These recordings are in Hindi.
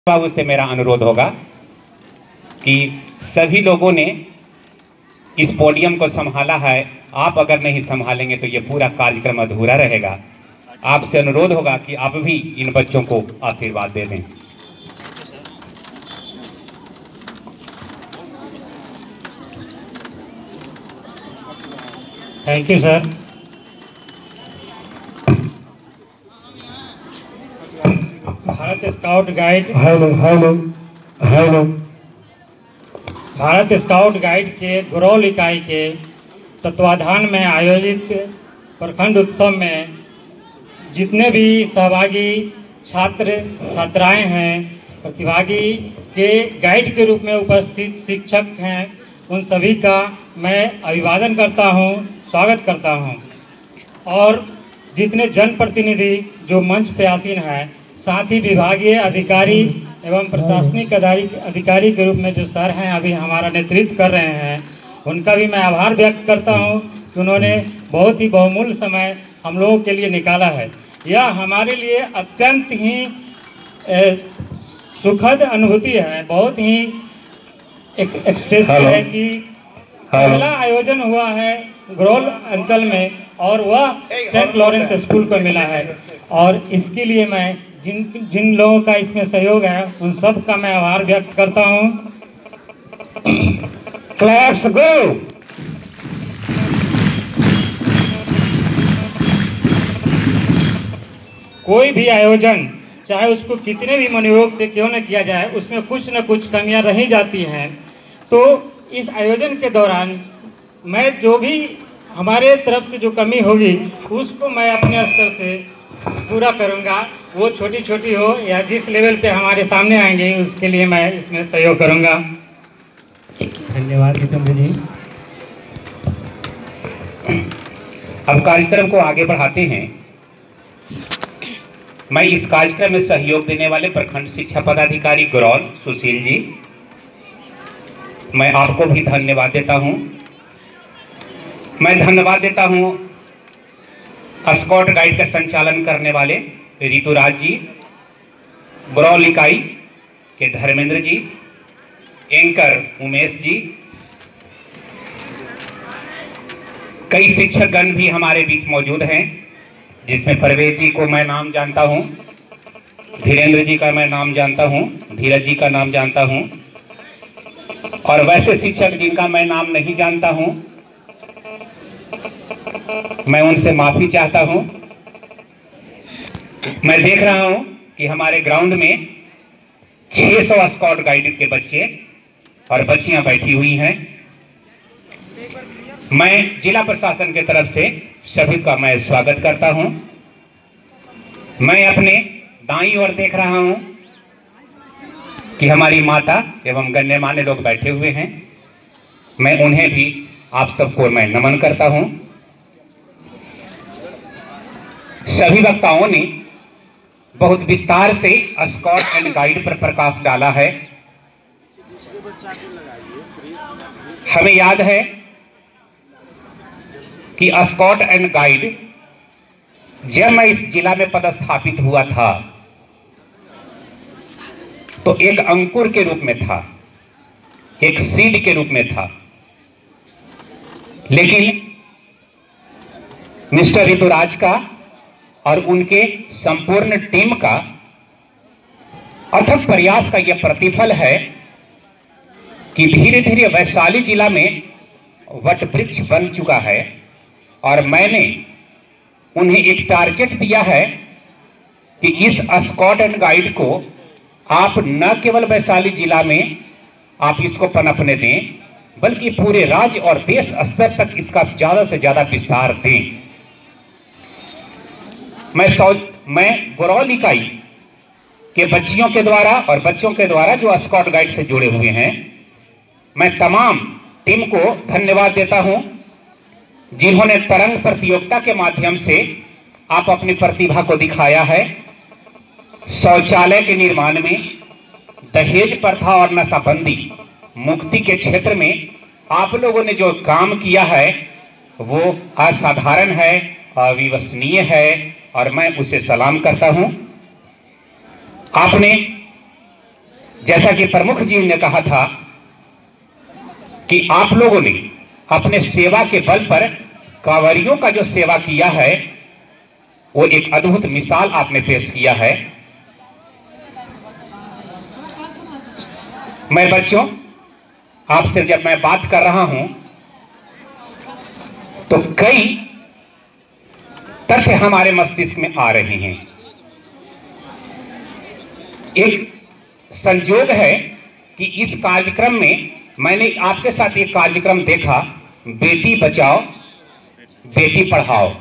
बाबू से मेरा अनुरोध होगा कि सभी लोगों ने इस पोडियम को संभाला है। आप अगर नहीं संभालेंगे तो ये पूरा कार्यक्रम अधूरा रहेगा। आपसे अनुरोध होगा कि आप भी इन बच्चों को आशीर्वाद दे दें। Thank you sir. Bharat scout guide Bharat scout guide के गुरौल इकाई के तत्वाधान में आयोजित प्रखंड उत्सव में जितने भी सहभागी छात्र छात्राएं हैं, प्रतिभागी के गाइड के रूप में उपस्थित शिक्षक हैं, उन सभी का मैं अभिवादन करता हूं, स्वागत करता हूं। और जितने जनप्रतिनिधि जो मंच पे आसीन हैं, साथ ही विभागीय अधिकारी एवं प्रशासनिक अधिकारी के रूप में जो सर हैं अभी हमारा नेतृत्व कर रहे हैं, उनका भी मैं आभार व्यक्त करता हूं कि उन्होंने बहुत ही बहुमूल्य समय हम लोगों के लिए निकाला है। यह हमारे लिए अत्यंत ही सुखद अनुभूति है। बहुत ही एक्सप्रेस है कि पहला आयोजन हुआ है गुरौल अंचल में और वह सेंट लॉरेंस स्कूल को मिला है, और इसके लिए मैं जिन लोगों का इसमें सहयोग है उन सब का मैं आभार व्यक्त करता हूं। Claps go. कोई भी आयोजन चाहे उसको कितने भी मनोयोग से क्यों न किया जाए, उसमें कुछ न कुछ कमियां रही जाती हैं। तो इस आयोजन के दौरान मैं जो भी हमारे तरफ से जो कमी होगी उसको मैं अपने स्तर से पूरा करूंगा। वो छोटी छोटी हो या जिस लेवल पे हमारे सामने आएंगे उसके लिए मैं इसमें सहयोग करूंगा। धन्यवाद जितेंद्र जी। अब कार्यक्रम को आगे बढ़ाते हैं। मैं इस कार्यक्रम में सहयोग देने वाले प्रखंड शिक्षा पदाधिकारी गुरौल सुशील जी, मैं आपको भी धन्यवाद देता हूं। मैं धन्यवाद देता हूं स्काउट गाइड का संचालन करने वाले ऋतुराज जी, गुरौल इकाई के धर्मेंद्र जी, एंकर उमेश जी, कई शिक्षकगण भी हमारे बीच मौजूद हैं, जिसमें परवेज जी को मैं नाम जानता हूं, धीरेन्द्र जी का मैं नाम जानता हूं, धीरज जी का नाम जानता हूं, और वैसे शिक्षक जिनका मैं नाम नहीं जानता हूं मैं उनसे माफी चाहता हूं। मैं देख रहा हूं कि हमारे ग्राउंड में 600 स्काउट गाइड के बच्चे और बच्चियां बैठी हुई हैं। मैं जिला प्रशासन के तरफ से सभी का मैं स्वागत करता हूं। मैं अपने दाईं ओर देख रहा हूं कि हमारी माता एवं गण्यमान्य लोग बैठे हुए हैं। मैं उन्हें भी आप सबको मैं नमन करता हूं। सभी वक्ताओं ने बहुत विस्तार से स्काउट एंड गाइड पर प्रकाश डाला है। हमें याद है कि स्काउट एंड गाइड जब मैं इस जिला में पदस्थापित हुआ था तो एक अंकुर के रूप में था, एक सीड के रूप में था, लेकिन मिस्टर ऋतुराज का और उनके संपूर्ण टीम का अथक प्रयास का यह प्रतिफल है कि धीरे धीरे वैशाली जिला में वट वृक्ष बन चुका है। और मैंने उन्हें एक टारगेट दिया है कि इस स्काउट एंड गाइड को आप न केवल वैशाली जिला में आप इसको पनपने दें, बल्कि पूरे राज्य और देश स्तर तक इसका ज्यादा से ज्यादा विस्तार दें। मैं गुरौल इकाई के बच्चियों के द्वारा और बच्चों के द्वारा जो स्काउट गाइड से जुड़े हुए हैं, मैं तमाम टीम को धन्यवाद देता हूं, जिन्होंने तरंग प्रतियोगिता के माध्यम से आप अपनी प्रतिभा को दिखाया है। शौचालय के निर्माण में, दहेज प्रथा और नशाबंदी मुक्ति के क्षेत्र में आप लोगों ने जो काम किया है वो असाधारण है, अविश्वसनीय है, और मैं उसे सलाम करता हूं। आपने जैसा कि प्रमुख जी ने कहा था कि आप लोगों ने अपने सेवा के बल पर कांवरियों का जो सेवा किया है वो एक अद्भुत मिसाल आपने पेश किया है। मैं बच्चों आपसे जब मैं बात कर रहा हूं तो कई तथ्य हमारे मस्तिष्क में आ रहे हैं। एक संयोग है कि इस कार्यक्रम में मैंने आपके साथ एक कार्यक्रम देखा, बेटी बचाओ बेटी पढ़ाओ।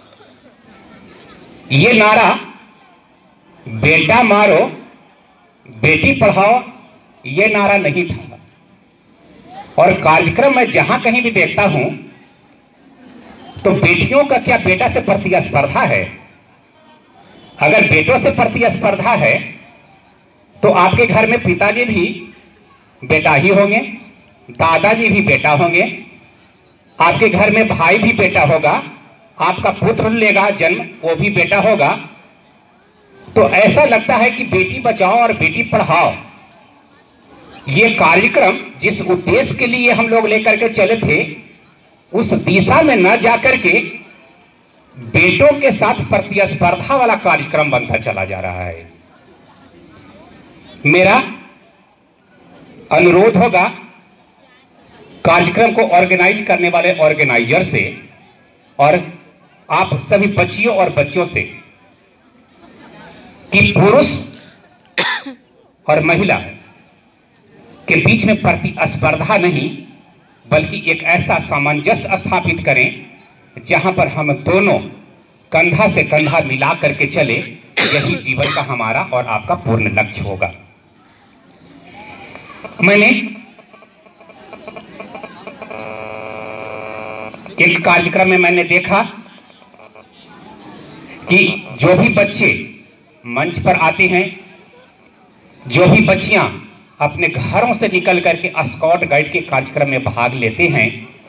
ये नारा बेटा मारो बेटी पढ़ाओ ये नारा नहीं था। और कार्यक्रम में जहां कहीं भी देखता हूं तो बेटियों का क्या बेटा से प्रतिस्पर्धा है? अगर बेटों से प्रतिस्पर्धा है तो आपके घर में पिताजी भी बेटा ही होंगे, दादाजी भी बेटा होंगे, आपके घर में भाई भी बेटा होगा, आपका पुत्र लेगा जन्म वो भी बेटा होगा। तो ऐसा लगता है कि बेटी बचाओ और बेटी पढ़ाओ ये कार्यक्रम जिस उद्देश्य के लिए हम लोग लेकर के चले थे उस दिशा में न जाकर के बेटों के साथ प्रतिस्पर्धा वाला कार्यक्रम बनता चला जा रहा है। मेरा अनुरोध होगा कार्यक्रम को ऑर्गेनाइज करने वाले ऑर्गेनाइजर से और आप सभी बच्चियों और बच्चों से कि पुरुष और महिला के बीच में प्रतिस्पर्धा नहीं बल्कि एक ऐसा सामंजस्य स्थापित करें जहां पर हम दोनों कंधा से कंधा मिला करके चले। यही जीवन का हमारा और आपका पूर्ण लक्ष्य होगा। मैंने एक कार्यक्रम में मैंने देखा कि जो भी बच्चे मंच पर आते हैं, जो भी बच्चियां अपने घरों से निकल करके स्काउट गाइड के कार्यक्रम में भाग लेते हैं,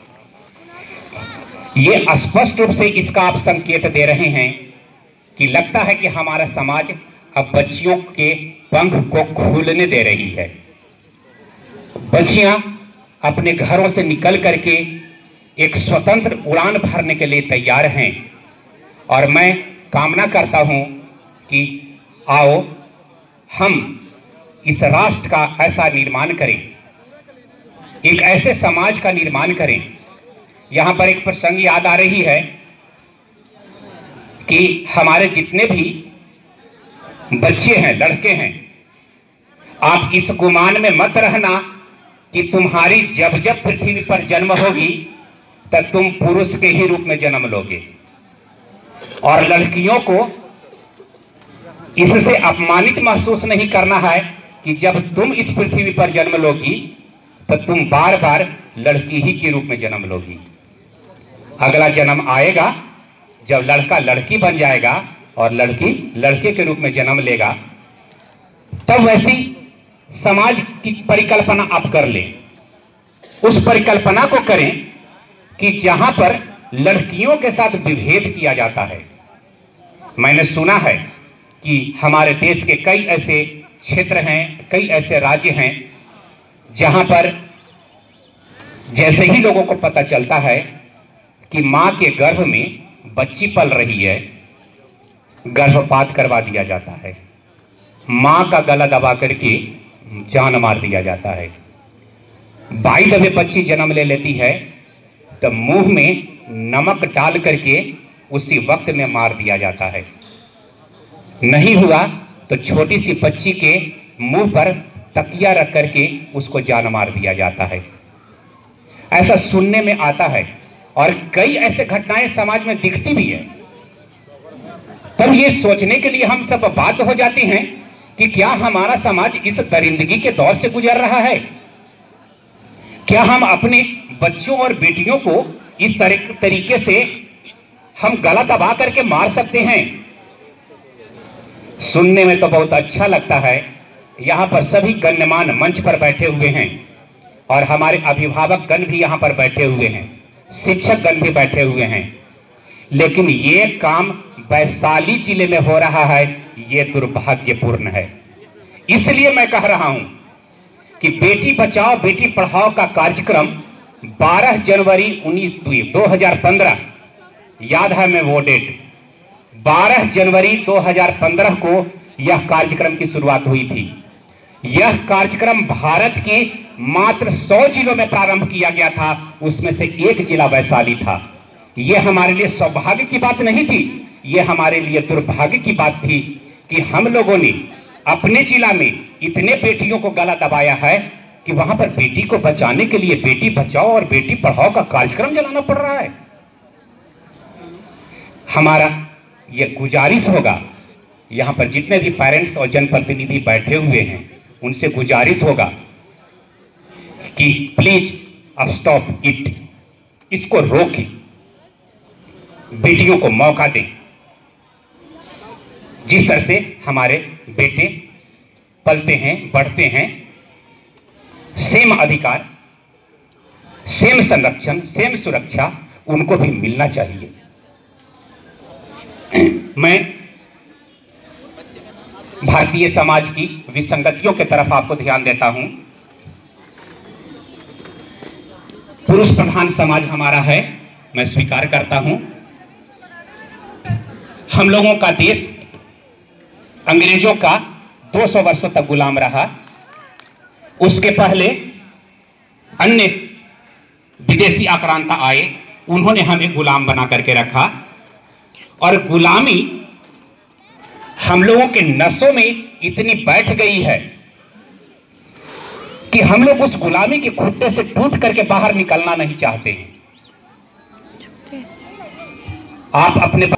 ये स्पष्ट रूप से इसका आप संकेत दे रहे हैं कि लगता है कि हमारा समाज अब बच्चियों के पंख को खोलने दे रही है। बच्चियां अपने घरों से निकल करके एक स्वतंत्र उड़ान भरने के लिए तैयार हैं और मैं कामना करता हूं कि आओ हम इस राष्ट्र का ऐसा निर्माण करें, एक ऐसे समाज का निर्माण करें। यहां पर एक प्रसंग याद आ रही है कि हमारे जितने भी बच्चे हैं, लड़के हैं, आप इस गुमान में मत रहना कि तुम्हारी जब जब पृथ्वी पर जन्म होगी तब तुम पुरुष के ही रूप में जन्म लोगे। और लड़कियों को इससे अपमानित महसूस नहीं करना है कि जब तुम इस पृथ्वी पर जन्म लोगी तो तुम बार बार लड़की ही के रूप में जन्म लोगी। अगला जन्म आएगा जब लड़का लड़की बन जाएगा और लड़की लड़के के रूप में जन्म लेगा, तब वैसी समाज की परिकल्पना आप कर लें। उस परिकल्पना को करें कि जहां पर लड़कियों के साथ विभेद किया जाता है। मैंने सुना है कि हमारे देश के कई ऐसे क्षेत्र हैं, कई ऐसे राज्य हैं जहां पर जैसे ही लोगों को पता चलता है कि मां के गर्भ में बच्ची पल रही है, गर्भपात करवा दिया जाता है, मां का गला दबा करके जान मार दिया जाता है। 22 वे बच्ची जन्म ले लेती है तो मुंह में नमक डाल करके उसी वक्त में मार दिया जाता है। नहीं हुआ तो छोटी सी बच्ची के मुंह पर तकिया रख करके उसको जान मार दिया जाता है। ऐसा सुनने में आता है और कई ऐसे घटनाएं समाज में दिखती भी है। तब ये सोचने के लिए हम सब बाध्य हो जाते हैं कि क्या हमारा समाज इस दरिंदगी के दौर से गुजर रहा है? क्या हम अपने बच्चों और बेटियों को इस तरीके से हम गला दबा करके मार सकते हैं? सुनने में तो बहुत अच्छा लगता है। यहाँ पर सभी गण्यमान मंच पर बैठे हुए हैं और हमारे अभिभावक गण भी यहाँ पर बैठे हुए हैं, शिक्षक गण भी बैठे हुए हैं, लेकिन ये काम वैशाली जिले में हो रहा है, ये दुर्भाग्यपूर्ण है। इसलिए मैं कह रहा हूं कि बेटी बचाओ बेटी पढ़ाओ का कार्यक्रम 12 जनवरी 2015, याद है मैं वो डेट, 12 जनवरी 2015 को यह कार्यक्रम की शुरुआत हुई थी। यह कार्यक्रम भारत के मात्र 100 जिलों में प्रारंभ किया गया था, उसमें से एक जिला वैशाली था। यह हमारे लिए सौभाग्य की बात नहीं थी, यह हमारे लिए दुर्भाग्य की बात थी कि हम लोगों ने अपने जिला में इतने बेटियों को गला दबाया है कि वहां पर बेटी को बचाने के लिए बेटी बचाओ और बेटी पढ़ाओ का कार्यक्रम चलाना पड़ रहा है। हमारा यह गुजारिश होगा, यहां पर जितने भी पेरेंट्स और जनप्रतिनिधि बैठे हुए हैं उनसे गुजारिश होगा कि प्लीज स्टॉप इट, इसको रोकें, बेटियों को मौका दें। जिस तरह से हमारे बेटे पलते हैं बढ़ते हैं, सेम अधिकार, सेम संरक्षण, सेम सुरक्षा उनको भी मिलना चाहिए। मैं भारतीय समाज की विसंगतियों की तरफ आपको ध्यान देता हूं। पुरुष प्रधान समाज हमारा है, मैं स्वीकार करता हूं। हम लोगों का देश अंग्रेजों का 200 वर्षों तक गुलाम रहा। उसके पहले अन्य विदेशी आक्रांता आए, उन्होंने हमें गुलाम बना करके रखा और गुलामी हम लोगों के नसों में इतनी बैठ गई है कि हम लोग उस गुलामी के खूंटे से टूट करके बाहर निकलना नहीं चाहते हैं। आप अपने